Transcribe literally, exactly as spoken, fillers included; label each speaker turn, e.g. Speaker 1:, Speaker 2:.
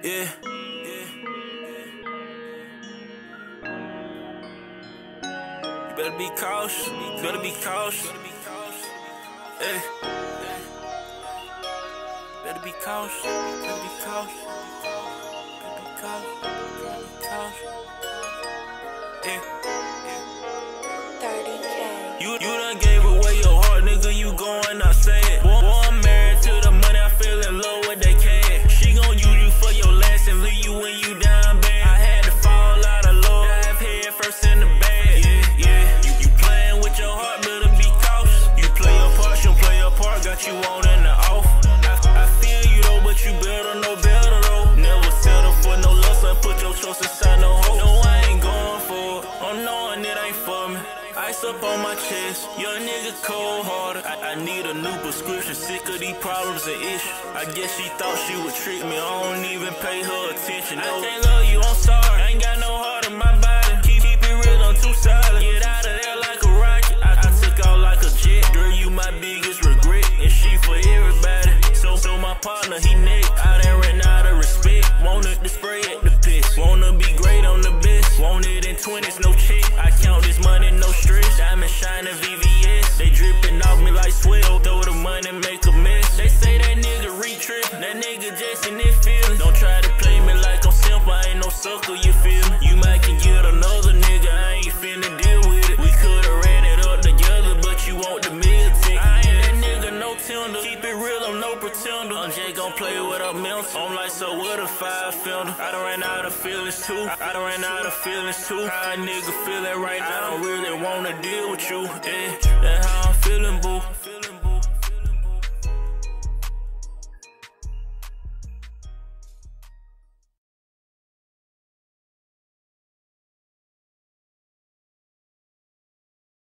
Speaker 1: Yeah. You better be cautious. You better be cautious. Hey. Better be cautious. Better be cautious. Better be cautious. Better be cautious. Yeah.
Speaker 2: thirty K.
Speaker 1: You, you done gave away your heart, nigga. You going outside. Boy, boy, I'm married to the money. I fell in love with that cash. She gon' use you for your last and leave you when you down bad. I had to fall out of love. Dive head first in the bag. Yeah, yeah. You, you playing with your heart, better be cautious. You play your part, she'll play your part. Got you on in the off. I, I feel you though, but you better know better though. Never settle for no less. I put your trust inside no hole. No, I ain't going for it. I'm knowing it ain't for me. Ice up on my chest, young nigga cold-hearted. I, I need a new prescription, sick of these problems and issues. I guess she thought she would trick me, I don't even pay her attention. I can't love you, I'm sorry, I ain't got no heart in my body. Keep, keep it real, I'm too solid. Get out of there like a rocket. I, I took out like a jet. Girl, you my biggest regret, and she for everybody. So, so my partner, he next. I done ran out of respect. Wanted to spray at the piss. Wanna be great on the best. Want it in twenties, no check. I count this money, no stress. Diamond shining V V S. They dripping off me like sweat. Throw the money, make a mess. They say that nigga re-trip. That nigga just in his feelings. Don't try to play me like I'm simple. I ain't no sucker, you feel me? You might can get another nigga. I ain't finna deal with it. We coulda ran it up together, but you want the meal ticket. I ain't that nigga, no tender. Keep it real, I'm no pretender. I'm just gon' play with a mental. I'm like, so what if I fender? I done ran out of feelings too. I done ran out of feelings too. How a nigga feeling right now? I don't really wanna deal with you. Yeah, that's how I'm feeling, boo.